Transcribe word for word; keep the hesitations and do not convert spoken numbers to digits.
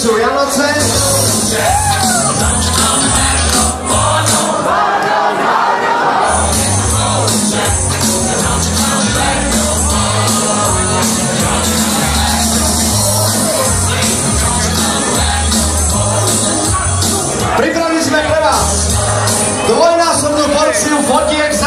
sú Vianoce. Pripravili sme pre vás dvojnásobnú porciu fotiek